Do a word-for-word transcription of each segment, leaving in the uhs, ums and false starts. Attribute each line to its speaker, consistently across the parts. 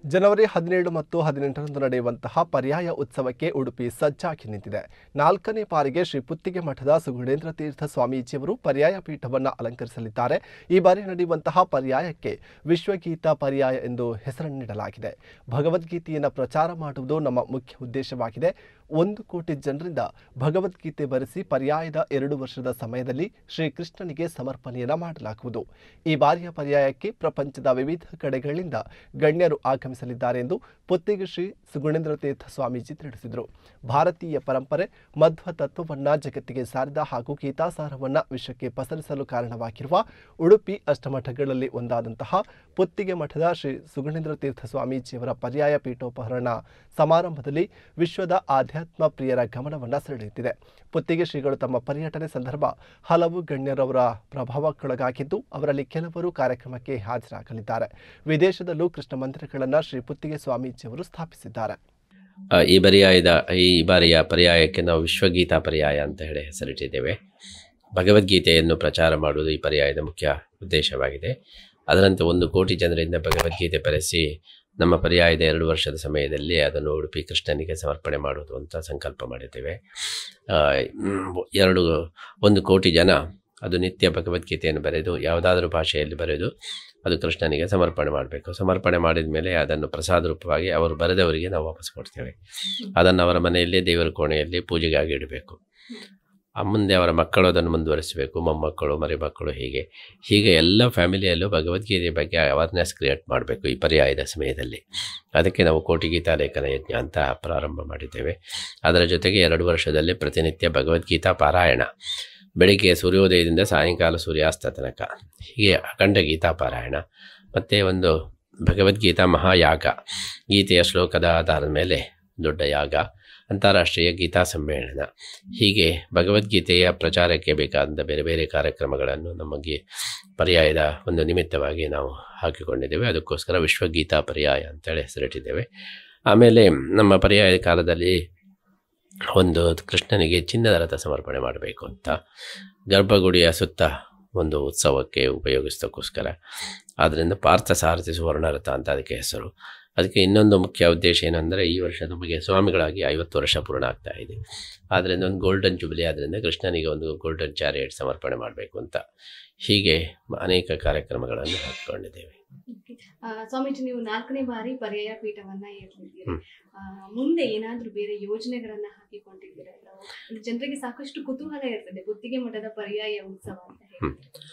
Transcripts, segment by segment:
Speaker 1: ಜನವರಿ ಹದಿನೇಳು ಮತ್ತು ಹದಿನೆಂಟರಂದು ನಡೆಯುವಂತಹ ಪರ್ಯಾಯ ಉತ್ಸವಕ್ಕೆ ಉಡುಪಿ ಸಜ್ಜಾಗಿ ನಿಂತಿದೆ. ನಾಲ್ಕನೇ ಬಾರಿಗೆ ಶ್ರೀ ಪುತ್ತಿಗೆ ಮಠದ ಸುಗುಣೇಂದ್ರ ತೀರ್ಥ ಸ್ವಾಮೀಜಿಯವರು ಪರ್ಯಾಯ ಪೀಠವನ್ನು ಅಲಂಕರಿಸಲಿದ್ದಾರೆ. ಈ ಬಾರಿ ನಡೆಯುವಂತಹ ಪರ್ಯಾಯಕ್ಕೆ ವಿಶ್ವಗೀತ ಪರ್ಯಾಯ ಎಂದು ಹೆಸರನ್ನು ನೀಡಲಾಗಿದೆ. ಭಗವದ್ಗೀತೆಯನ್ನು ಪ್ರಚಾರ ಮಾಡುವುದು ನಮ್ಮ ಮುಖ್ಯ ಉದ್ದೇಶವಾಗಿದೆ. ಒಂದು ಕೋಟಿ ಜನರಿಂದ ಭಗವದ್ಗೀತೆ ಬರೆಸಿ ಪರ್ಯಾಯದ ಎರಡು ವರ್ಷದ ಸಮಯದಲ್ಲಿ ಶ್ರೀಕೃಷ್ಣನಿಗೆ ಸಮರ್ಪಣೆಯನ್ನು ಮಾಡಲಾಗುವುದು. ಈ ಬಾರಿಯ ಪರ್ಯಾಯಕ್ಕೆ ಪ್ರಪಂಚದ ವಿವಿಧ ಕಡೆಗಳಿಂದ ಗಣ್ಯರು ಆಗಮಿಸಲಿದ್ದಾರೆ ಎಂದು ಪುತ್ತಿಗೆ ಶ್ರೀ ಸುಗುಣೇಂದ್ರ ತೀರ್ಥ ಸ್ವಾಮೀಜಿ ತಿಳಿಸಿದರು. ಭಾರತೀಯ ಪರಂಪರೆ ಮಧ್ವ ತತ್ವವನ್ನು ಜಗತ್ತಿಗೆ ಸಾರಿದ ಹಾಗೂ ಗೀತಾಸಾರವನ್ನು ವಿಶ್ವಕ್ಕೆ ಪಸರಿಸಲು ಕಾರಣವಾಗಿರುವ ಉಡುಪಿ ಅಷ್ಟಮಠಗಳಲ್ಲಿ ಒಂದಾದಂತಹ ಪುತ್ತಿಗೆ ಮಠದ ಶ್ರೀ ಸುಗುಣೇಂದ್ರ ತೀರ್ಥ ಸ್ವಾಮೀಜಿಯವರ ಪರ್ಯಾಯ ಪೀಠೋಪಹರಣ ಸಮಾರಂಭದಲ್ಲಿ ವಿಶ್ವದ ಆಧ್ಯಾತ್ಮ ಪ್ರಿಯರ ಗಮನವನ್ನು ಸೆಳೆಯುತ್ತಿದೆ. ಪುತ್ತಿಗೆ ಶ್ರೀಗಳು ತಮ್ಮ ಪರ್ಯಟನೆ ಸಂದರ್ಭ ಹಲವು ಗಣ್ಯರವರ ಪ್ರಭಾವಕ್ಕೊಳಗಾಗಿದ್ದು ಅವರಲ್ಲಿ ಕೆಲವರು ಕಾರ್ಯಕ್ರಮಕ್ಕೆ ಹಾಜರಾಗಲಿದ್ದಾರೆ. ವಿದೇಶದಲ್ಲೂ ಕೃಷ್ಣ ಮಂದಿರಗಳನ್ನು ಶ್ರೀ ಪುತ್ತಿಗೆ ಸ್ವಾಮೀಜಿಯವರು ಸ್ಥಾಪಿಸಿದ್ದಾರೆ.
Speaker 2: ಈ ಪರ್ಯಾಯದ ಈ ಬಾರಿಯ ಪರ್ಯಾಯಕ್ಕೆ ನಾವು ವಿಶ್ವಗೀತಾ ಪರ್ಯಾಯ ಅಂತ ಹೇಳಿ ಹೆಸರಿಟ್ಟಿದ್ದೇವೆ. ಭಗವದ್ಗೀತೆಯನ್ನು ಪ್ರಚಾರ ಮಾಡುವುದು ಈ ಪರ್ಯಾಯದ ಮುಖ್ಯ ಉದ್ದೇಶವಾಗಿದೆ. ಅದರಂತೆ ಒಂದು ಕೋಟಿ ಜನರಿಂದ ಭಗವದ್ಗೀತೆ ಬರೆಸಿ ನಮ್ಮ ಪರ್ಯಾಯದ ಎರಡು ವರ್ಷದ ಸಮಯದಲ್ಲಿ ಅದನ್ನು ಉಡುಪಿ ಕೃಷ್ಣನಿಗೆ ಸಮರ್ಪಣೆ ಮಾಡುವುದು ಅಂತ ಸಂಕಲ್ಪ ಮಾಡಿದ್ದೇವೆ. ಎರಡು ಒಂದು ಕೋಟಿ ಜನ ಅದು ನಿತ್ಯ ಭಗವದ್ಗೀತೆಯನ್ನು ಬರೆದು ಯಾವುದಾದ್ರೂ ಭಾಷೆಯಲ್ಲಿ ಬರೆದು ಅದು ಕೃಷ್ಣನಿಗೆ ಸಮರ್ಪಣೆ ಮಾಡಬೇಕು. ಸಮರ್ಪಣೆ ಮಾಡಿದ ಮೇಲೆ ಅದನ್ನು ಪ್ರಸಾದ ರೂಪವಾಗಿ ಅವರು ಬರೆದವರಿಗೆ ನಾವು ವಾಪಸ್ ಕೊಡ್ತೇವೆ. ಅದನ್ನು ಅವರ ಮನೆಯಲ್ಲೇ ದೇವರ ಕೋಣೆಯಲ್ಲಿ ಪೂಜೆಗಾಗಿ ಇಡಬೇಕು. ಮುಂದೆ ಅವರ ಮಕ್ಕಳು ಅದನ್ನು ಮುಂದುವರಿಸಬೇಕು, ಮೊಮ್ಮಕ್ಕಳು ಮರಿಮಕ್ಕಳು ಹೀಗೆ ಹೀಗೆ ಎಲ್ಲ ಫ್ಯಾಮಿಲಿಯಲ್ಲೂ ಭಗವದ್ಗೀತೆ ಬಗ್ಗೆ ಅವೇರ್ನೆಸ್ ಕ್ರಿಯೇಟ್ ಮಾಡಬೇಕು ಈ ಪರ್ಯಾಯದ ಸಮಯದಲ್ಲಿ. ಅದಕ್ಕೆ ನಾವು ಕೋಟಿ ಗೀತಾ ಲೇಖನ ಯಜ್ಞ ಅಂತ ಪ್ರಾರಂಭ ಮಾಡಿದ್ದೇವೆ. ಅದರ ಜೊತೆಗೆ ಎರಡು ವರ್ಷದಲ್ಲಿ ಪ್ರತಿನಿತ್ಯ ಭಗವದ್ಗೀತಾ ಪಾರಾಯಣ, ಬೆಳಿಗ್ಗೆ ಸೂರ್ಯೋದಯದಿಂದ ಸಾಯಂಕಾಲ ಸೂರ್ಯಾಸ್ತ ತನಕ ಹೀಗೆ ಅಖಂಡ ಗೀತಾ ಪಾರಾಯಣ, ಮತ್ತು ಒಂದು ಭಗವದ್ಗೀತಾ ಮಹಾಯಾಗ, ಗೀತೆಯ ಶ್ಲೋಕದ ಆಧಾರದ ಮೇಲೆ ದೊಡ್ಡ ಯಾಗ, ಅಂತಾರಾಷ್ಟ್ರೀಯ ಗೀತಾ ಸಮ್ಮೇಳನ, ಹೀಗೆ ಭಗವದ್ಗೀತೆಯ ಪ್ರಚಾರಕ್ಕೆ ಬೇಕಾದ ಬೇರೆ ಬೇರೆ ಕಾರ್ಯಕ್ರಮಗಳನ್ನು ನಮಗೆ ಪರ್ಯಾಯದ ಒಂದು ನಿಮಿತ್ತವಾಗಿ ನಾವು ಹಾಕಿಕೊಂಡಿದ್ದೇವೆ. ಅದಕ್ಕೋಸ್ಕರ ವಿಶ್ವಗೀತಾ ಪರ್ಯಾಯ ಅಂತೇಳಿ ಹೆಸರಿಟ್ಟಿದ್ದೇವೆ. ಆಮೇಲೆ ನಮ್ಮ ಪರ್ಯಾಯದ ಕಾಲದಲ್ಲಿ ಒಂದು ಕೃಷ್ಣನಿಗೆ ಚಿನ್ನದ ರಥ ಸಮರ್ಪಣೆ ಮಾಡಬೇಕು ಅಂತ ಗರ್ಭಗುಡಿಯ ಸುತ್ತ ಒಂದು ಉತ್ಸವಕ್ಕೆ ಉಪಯೋಗಿಸೋಕ್ಕೋಸ್ಕರ, ಆದ್ದರಿಂದ ಪಾರ್ಥಸಾರಥಿ ಸುವರ್ಣ ರಥ ಅಂತ ಅದಕ್ಕೆ ಹೆಸರು. ಅದಕ್ಕೆ ಇನ್ನೊಂದು ಮುಖ್ಯ ಉದ್ದೇಶ ಏನಂದರೆ ಈ ವರ್ಷ ನಮಗೆ ಸ್ವಾಮಿಗಳಾಗಿ ಐವತ್ತು ವರ್ಷ ಪೂರ್ಣ ಆಗ್ತಾ ಇದೆ. ಆದ್ದರಿಂದ ಒಂದು ಗೋಲ್ಡನ್ ಜುಬಿಲಿ, ಆದ್ದರಿಂದ ಕೃಷ್ಣನಿಗೆ ಒಂದು ಗೋಲ್ಡನ್ ಚಾರಿಯಟ್ ಸಮರ್ಪಣೆ ಮಾಡಬೇಕು ಅಂತ ಹೀಗೆ ಅನೇಕ ಕಾರ್ಯಕ್ರಮಗಳನ್ನು ಹಾಕಿಕೊಂಡಿದ್ದೇವೆ.
Speaker 3: ಸ್ವಾಮೀಜಿ, ನೀವು ನಾಲ್ಕನೇ ಬಾರಿ ಪರ್ಯಾಯ ಪೀಠವನ್ನ ಏರ್ತಿದ್ದೀರಿ. ಮುಂದೆ ಏನಾದರೂ ಬೇರೆ ಯೋಜನೆಗಳನ್ನ ಹಾಕಿಕೊಂಡಿದ್ದೀರಾ? ಜನರಿಗೆ ಸಾಕಷ್ಟು ಕುತೂಹಲ ಇರ್ತದೆ ಪುತ್ತಿಗೆ ಮಠದ ಪರ್ಯಾಯ ಉತ್ಸವ ಅಂತ ಹೇಳಿ.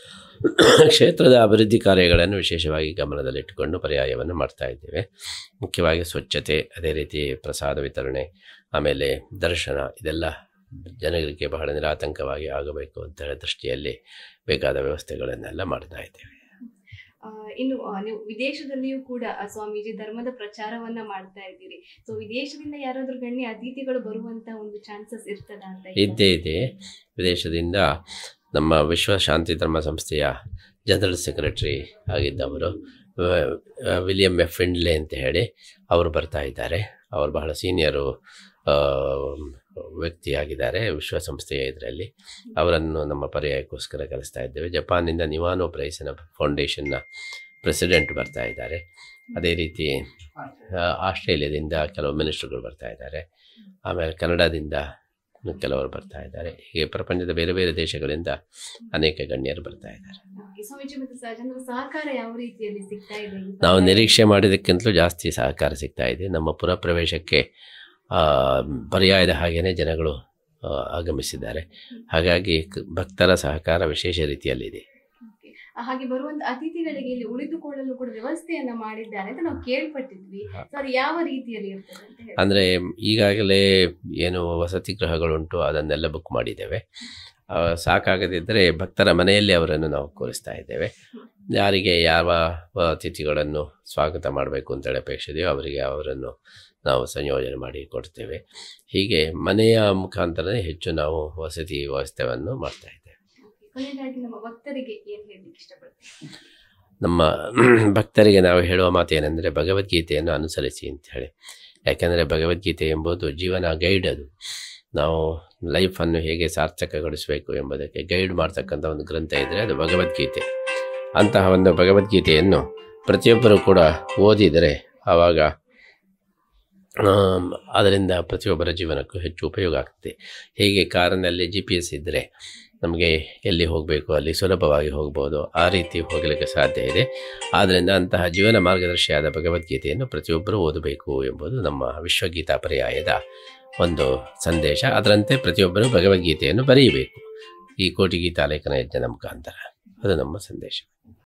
Speaker 2: ಕ್ಷೇತ್ರದ ಅಭಿವೃದ್ಧಿ ಕಾರ್ಯಗಳನ್ನು ವಿಶೇಷವಾಗಿ ಗಮನದಲ್ಲಿಟ್ಟುಕೊಂಡು ಪರ್ಯಾಯವನ್ನು ಮಾಡ್ತಾ ಇದ್ದೇವೆ. ಮುಖ್ಯವಾಗಿ ಸ್ವಚ್ಛತೆ, ಅದೇ ರೀತಿ ಪ್ರಸಾದ ವಿತರಣೆ, ಆಮೇಲೆ ದರ್ಶನ, ಇದೆಲ್ಲ ಜನರಿಗೆ ಬಹಳ ನಿರಾತಂಕವಾಗಿ ಆಗಬೇಕು ಅಂತ ಹೇಳೋ ದೃಷ್ಟಿಯಲ್ಲಿ ಬೇಕಾದ ವ್ಯವಸ್ಥೆಗಳನ್ನೆಲ್ಲ ಮಾಡ್ತಾ ಇದ್ದೇವೆ.
Speaker 3: ಇನ್ನು ನೀವು ವಿದೇಶದಲ್ಲಿಯೂ ಕೂಡ ಸ್ವಾಮೀಜಿ ಧರ್ಮದ ಪ್ರಚಾರವನ್ನ ಮಾಡ್ತಾ ಇದ್ದೀರಿ. ಸೊ ವಿದೇಶದಿಂದ ಯಾರಾದ್ರೂ ಗಣ್ಯ ಅತಿಥಿಗಳು ಬರುವಂತ ಒಂದು ಚಾನ್ಸಸ್ ಇರ್ತದ ಅಂತ?
Speaker 2: ಇದ್ದೇ ಇದೆ. ವಿದೇಶದಿಂದ ನಮ್ಮ ವಿಶ್ವ ಶಾಂತಿ ಧರ್ಮ ಸಂಸ್ಥೆಯ ಜನರಲ್ ಸೆಕ್ರೆಟರಿ ಆಗಿದ್ದವರು ವಿಲಿಯಂ ಎಫ್ ಫಿಂಡ್ಲೆ ಅಂತ ಹೇಳಿ ಅವರು ಬರ್ತಾ ಇದ್ದಾರೆ. ಅವರು ಬಹಳ ಸೀನಿಯರು ವ್ಯಕ್ತಿಯಾಗಿದ್ದಾರೆ ವಿಶ್ವಸಂಸ್ಥೆಯ ಇದರಲ್ಲಿ. ಅವರನ್ನು ನಮ್ಮ ಪರ್ಯಾಯಕ್ಕೋಸ್ಕರ ಕಲಿಸ್ತಾ ಇದ್ದೇವೆ. ಜಪಾನಿಂದ ನಿವಾನೋ ಪ್ರೈಸಿನ ಫೌಂಡೇಶನ್ನ ಪ್ರೆಸಿಡೆಂಟ್ ಬರ್ತಾ ಇದ್ದಾರೆ. ಅದೇ ರೀತಿ ಆಸ್ಟ್ರೇಲಿಯಾದಿಂದ ಕೆಲವು ಮಿನಿಸ್ಟ್ರುಗಳು ಬರ್ತಾ ಇದ್ದಾರೆ. ಆಮೇಲೆ ಕನ್ನಡದಿಂದ ಕೆಲವರು ಬರ್ತಾ ಇದ್ದಾರೆ. ಹೀಗೆ ಪ್ರಪಂಚದ ಬೇರೆ ಬೇರೆ ದೇಶಗಳಿಂದ ಅನೇಕ ಗಣ್ಯರು ಬರ್ತಾ ಇದ್ದಾರೆ. ನಾವು ನಿರೀಕ್ಷೆ ಮಾಡಿದ್ದಕ್ಕಿಂತಲೂ ಜಾಸ್ತಿ ಸಹಕಾರ ಸಿಗ್ತಾ ಇದೆ. ನಮ್ಮ ಪುರ ಪ್ರವೇಶಕ್ಕೆ ಪರ್ಯಾಯದ ಹಾಗೆಯೇ ಜನಗಳು ಆಗಮಿಸಿದ್ದಾರೆ. ಹಾಗಾಗಿ ಭಕ್ತರ ಸಹಕಾರ ವಿಶೇಷ ರೀತಿಯಲ್ಲಿದೆ.
Speaker 3: ಹಾಗೆ ಬರುವಂತ ಅತಿಥಿಗಳಿಗೆ ಇಲ್ಲಿ ಉಳಿದುಕೊಳ್ಳಲು ಕೂಡ ವ್ಯವಸ್ಥೆಯನ್ನ ಮಾಡಿದ್ದಾರೆ ಅಂತ ನಾವು ಕೇಳ್ಪಟ್ಟಿದ್ವಿ. ಸರ್, ಯಾವ ರೀತಿಯಲ್ಲಿ ಇರ್ತದೆ ಅಂತ ಹೇಳಿ?
Speaker 2: ಅಂದರೆ ಈಗಾಗಲೇ ಏನು ವಸತಿ ಗೃಹಗಳುಂಟು ಅದನ್ನೆಲ್ಲ ಬುಕ್ ಮಾಡಿದ್ದೇವೆ. ಸಾಕಾಗದಿದ್ದರೆ ಭಕ್ತರ ಮನೆಯಲ್ಲಿ ಅವರನ್ನು ನಾವು ಕೂರಿಸ್ತಾ ಇದ್ದೇವೆ. ಯಾರಿಗೆ ಯಾವ ಅತಿಥಿಗಳನ್ನು ಸ್ವಾಗತ ಮಾಡಬೇಕು ಅಂತೇಳಿ ಅಪೇಕ್ಷೆ ಇದೆಯೋ ಅವರಿಗೆ ಅವರನ್ನು ನಾವು ಸಂಯೋಜನೆ ಮಾಡಿ ಕೊಡ್ತೇವೆ. ಹೀಗೆ ಮನೆಯ ಮುಖಾಂತರನೇ ಹೆಚ್ಚು ನಾವು ವಸತಿ ವ್ಯವಸ್ಥೆಯನ್ನು ಮಾಡ್ತಾ ಇದ್ದೇವೆ. ನಮ್ಮ ಭಕ್ತರಿಗೆ ನಾವು ಹೇಳುವ ಮಾತು ಏನೆಂದರೆ ಭಗವದ್ಗೀತೆಯನ್ನು ಅನುಸರಿಸಿ ಅಂತ ಹೇಳಿ. ಯಾಕೆಂದರೆ ಭಗವದ್ಗೀತೆ ಎಂಬುದು ಜೀವನ ಗೈಡ್. ಅದು ನಾವು ಲೈಫನ್ನು ಹೇಗೆ ಸಾರ್ಥಕಗೊಳಿಸಬೇಕು ಎಂಬುದಕ್ಕೆ ಗೈಡ್ ಮಾಡ್ತಕ್ಕಂಥ ಒಂದು ಗ್ರಂಥ ಇದ್ದರೆ ಅದು ಭಗವದ್ಗೀತೆ. ಅಂತಹ ಒಂದು ಭಗವದ್ಗೀತೆಯನ್ನು ಪ್ರತಿಯೊಬ್ಬರೂ ಕೂಡ ಓದಿದರೆ ಆವಾಗ ಅದರಿಂದ ಪ್ರತಿಯೊಬ್ಬರ ಜೀವನಕ್ಕೂ ಹೆಚ್ಚು ಉಪಯೋಗ ಆಗ್ತದೆ. ಹೇಗೆ ಕಾರಿನಲ್ಲಿ ಜಿ ಪಿ ಎಸ್ ಇದ್ದರೆ ನಮಗೆ ಎಲ್ಲಿ ಹೋಗಬೇಕು ಅಲ್ಲಿ ಸುಲಭವಾಗಿ ಹೋಗ್ಬೋದು, ಆ ರೀತಿ ಹೋಗಲಿಕ್ಕೆ ಸಾಧ್ಯ ಇದೆ. ಆದ್ದರಿಂದ ಅಂತಹ ಜೀವನ ಮಾರ್ಗದರ್ಶಿಯಾದ ಭಗವದ್ಗೀತೆಯನ್ನು ಪ್ರತಿಯೊಬ್ಬರೂ ಓದಬೇಕು ಎಂಬುದು ನಮ್ಮ ವಿಶ್ವಗೀತಾ ಪರ್ಯಾಯದ ಒಂದು ಸಂದೇಶ. ಅದರಂತೆ ಪ್ರತಿಯೊಬ್ಬರೂ ಭಗವದ್ಗೀತೆಯನ್ನು ಬರೆಯಬೇಕು ಈ ಕೋಟಿ ಗೀತಾ ಲೇಖನ ಯಜ್ಞದ ಮುಖಾಂತರ. ಅದು ನಮ್ಮ ಸಂದೇಶ.